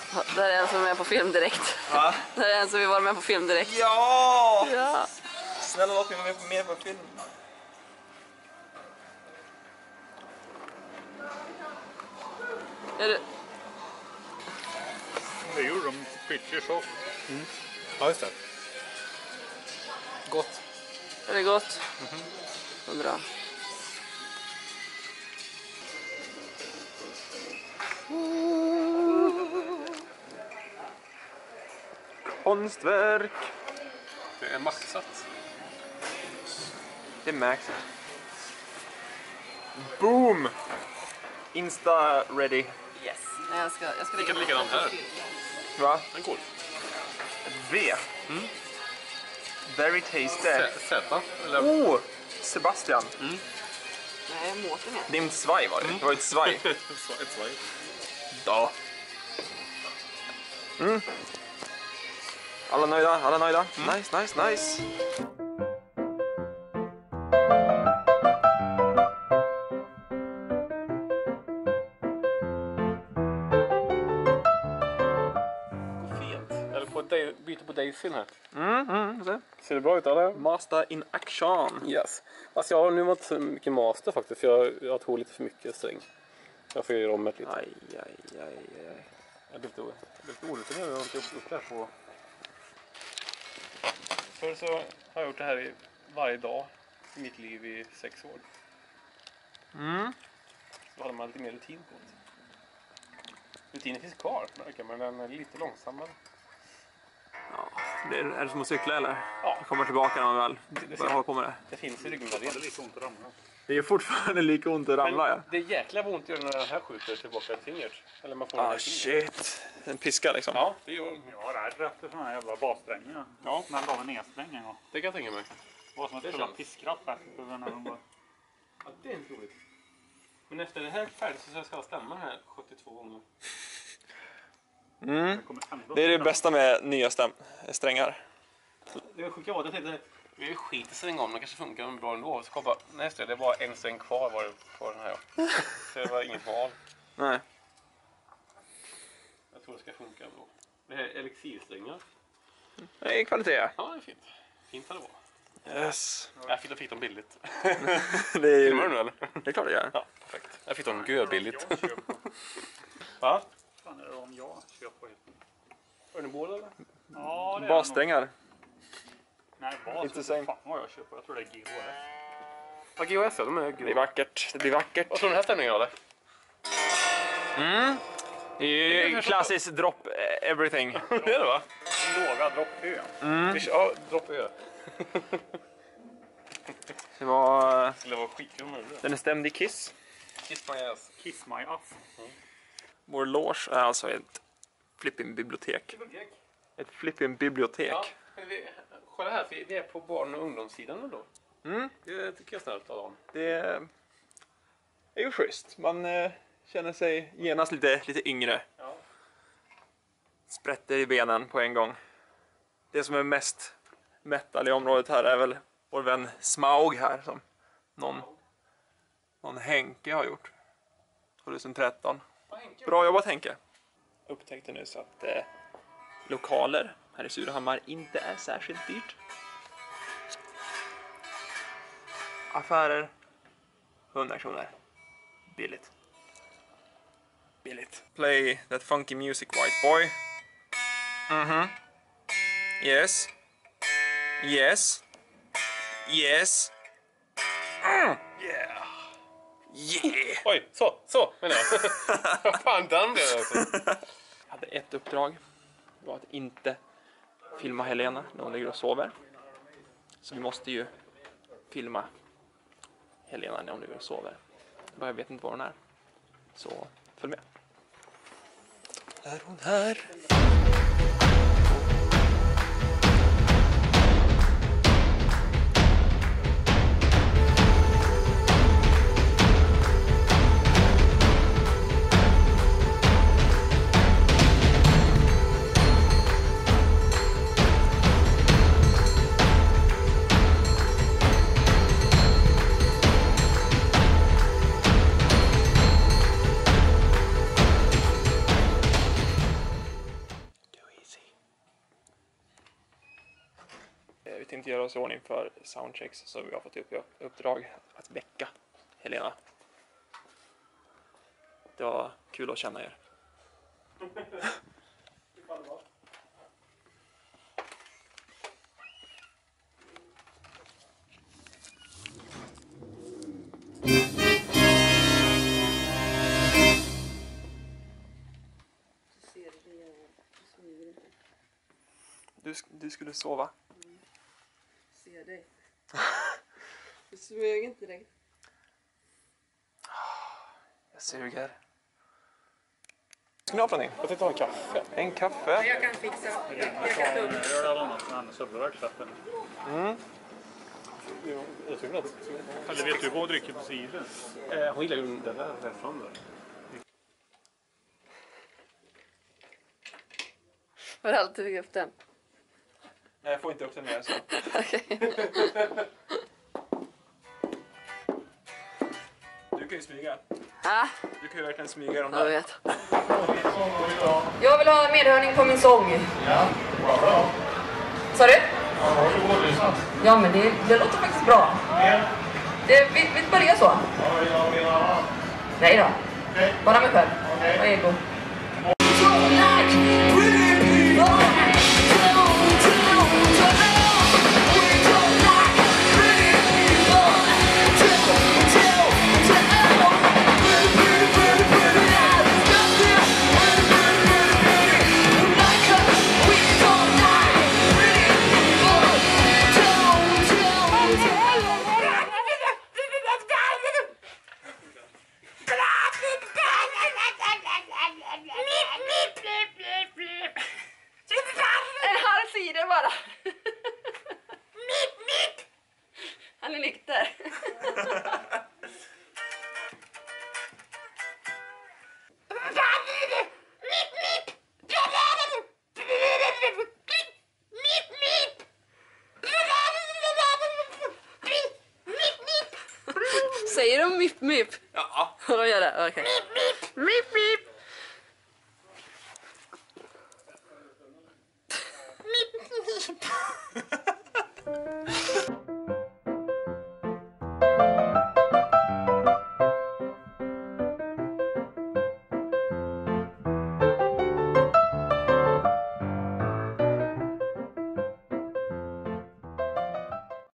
Det här är en som är med på film direkt. Va? Det här är en som vill vara med på film direkt. Ja! Ja. Snälla låt mig vara med på film. Är det... Det gjorde de pitcher så. Ja, just det. Gott. Är det gott? Så bra. Konstverk. Det är maxat. Det märks. Boom! Insta ready. Yes. Nej, jag ska Vilket är likadant här. Va? En cool. V. Very tasty. Z. Eller... Oh! Sebastian. Nej, Mårten är. Det är en svaj var det. Det var ett svaj. Ett svaj. Ja. Alla nöjda, alla nöjda. Nice, nice, nice. Fint. Eller på byte på Daisyn här. Så. Ser det bra ut eller? Master in action. Yes. Alltså jag har nu varit så mycket master faktiskt. För jag tog lite för mycket sträng. Jag får göra om det lite. Aj. Jag blir lite orutinerad. Jag har inte upp det här på... Förr så har jag gjort det här varje dag i mitt liv i 6 år. Då hade man lite mer rutin på det. Rutinen finns kvar, men den är lite långsammare. Ja, är det som att cykla eller? Ja. Jag kommer tillbaka när man väl börjar hålla på med det. Det finns i ryggmärgen. Det är lite ont att ramla. Det är fortfarande lika ont att ramla, ja. Det är jäkla ont att göra när den här skjuter tillbaka ett fingret. Eller man får den här Shit. En piska liksom. Ja, det gör Jag är rädd efter såna här jävla bassträngar. Ja. Men de är nedsträng en gång. det kan jag tänka mig. Det var som att spela piskrapp efter när de bara... Ja, det är inte roligt. Men efter det här är färdigt så ska jag stämma den här 72 gånger. Det är det bästa med nya strängar. Det sjuka var att jag tänkte, vi skiter sig en gång, men det kanske funkar bra ändå. Så kom bara, nästa det var en sträng kvar var det på den här. Ja. Så det var inget val. Nej. Jag tror det ska funka ändå. Det här är elixirsträngar. Det är kvalitet. Ja, det är fint. Fint har det var. Yes. Jag fick dem billigt. Det är Filmar du nu eller? Det är klart det gör. Ja, perfekt. Jag fick dem görbilligt. Jag köper. Va? Fan är det om jag köper helt? Örnebål eller? Ja, det är Bassträngar. nog. Nej, bas. Inte säng. Fan vad jag köper. Jag tror det är GHS. Ja, GHS ja, de är Det blir grå. vackert. Det blir vackert. Vad tror du den här stämningen eller? Det är ju klassiskt drop everything. Det är det va? Låga droppö. Ja, dropp ö. Det var... Det var skitkul med det. Den är stämd i Kiss. Kiss my ass. Kiss my ass. Vår loge är alltså ett flipping-bibliotek. Ett flipping-bibliotek. Ja, men kolla här, vi är på barn- och ungdomssidan då. Det tycker jag snällt av dem. Det är ju schysst. Man känner sig genast lite yngre. Ja. Sprätter i benen på en gång. Det som är mest metal i området här är väl vår vän Smaug här som någon Henke har gjort 2013. Bra jobbat Henke. Upptäckte nu så att lokaler här i Surahammar inte är särskilt dyrt. Affärer 100 kronor. Billigt. Billigt. Play that funky music, white boy. Yes. Yes. Yes. Yeah. Yeah. Oj, så menar jag. Vad fan den blev alltså. Jag hade ett uppdrag. Det var att inte filma Helena när hon ligger och sover. Så vi måste ju filma Helena när hon ligger och sover. Jag vet inte var hon är. Så följ med. Är hon här? oss i ordning för soundchecks, så vi har fått upp uppdrag att väcka Helena. Det var kul att känna er. Du skulle sova. Ser dig. Du smög inte direkt. Jag suger. Ska ni ha någonting? Jag tänkte ha en kaffe. En kaffe? Jag kan fixa. Jag kan ta upp. Öl eller annat som Anders Söderberg. Jag tycker att... Eller vet du vad drycker på sidan? Hon gillar ju den där fram där. Har du alltid fick upp den? Nej, jag får inte upp den mer så. Okej. Du kan ju smyga. Ah, Du kan ju verkligen smyga dem jag där. vet. Jag vill ha medhörning på min sång. Ja, bra. Sa du? Ja, varsågod, lyssna. Ja, men det låter faktiskt bra. Vi börjar så. Ja, jag vill ha... Nej då. Okej. Bara mig själv. Okej. Vad är ego? En halv sida bara. Han är nykter. Säger de mip mip? Ja. De gör det, okej. Mip mip. Mip mip.